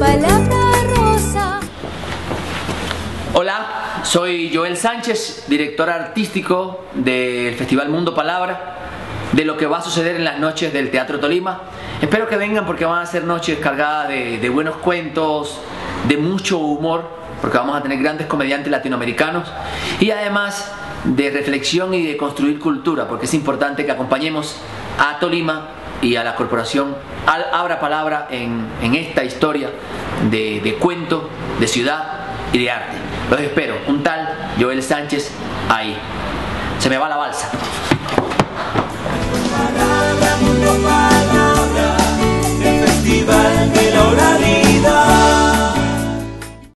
palabra rosa. Hola, soy Joel Sánchez, director artístico del Festival Mundo Palabra, de lo que va a suceder en las noches del Teatro Tolima. Espero que vengan porque van a ser noches cargadas de buenos cuentos, de mucho humor, porque vamos a tener grandes comediantes latinoamericanos y además de reflexión y de construir cultura, porque es importante que acompañemos a Tolima y a la corporación Abra Palabra en esta historia de cuento, de ciudad y de arte. Los espero, un tal Joel Sánchez ahí. Se me va la balsa. Palabra, mundo palabra, el festival de la oralidad.